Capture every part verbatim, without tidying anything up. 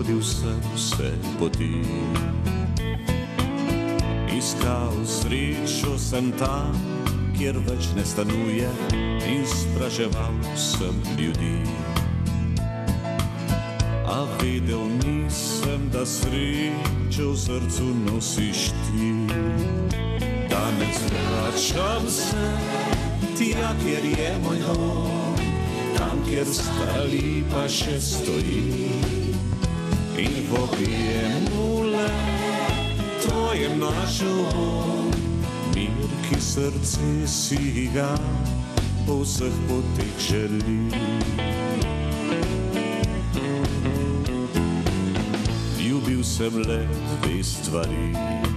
hodil sem vse poti. Iskal srečo sem tam, kjer več ne stanuje, in spraševal sem ljudi. A vedel nisem, da srečo v srcu nosiš ti. Danes vračam se tja, kjer je moj dom, tam, kjer stara lipa še stoji. In v objemu le tvojem našel bom mir, ki srce si ga po vseh poteh želi. Ljubil sem le dve stvari,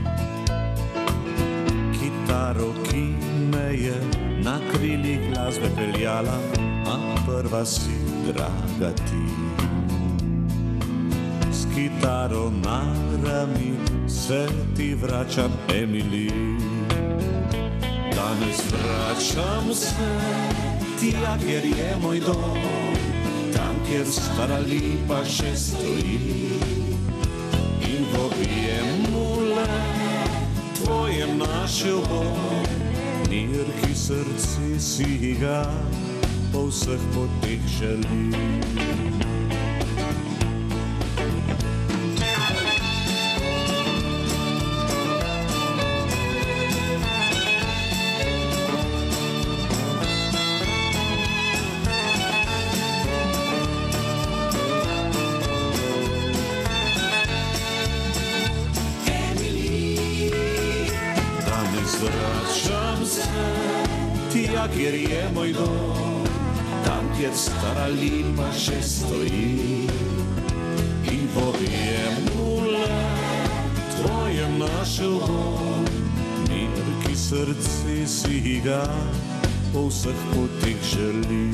kitaro, ki me je na krilih glasbe peljala, a prva si draga ti. S kitaro na rami se ti vračam, Emily. Danes vračam se tja, kjer je moj dom, tam, kjer stara lipa še stoji. In v objemu le tvojem našel bom mir, ki srce si ga po vseh poteh želi. Vračam se tja, kjer je moj dom, tam, kjer stara lipa še stoji. In v objemu le tvojem našel bom mir, ki srce si ga po vseh poteh želi.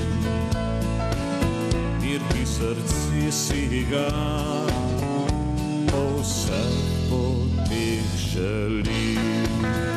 Mir, ki srce si ga po vseh poteh želi.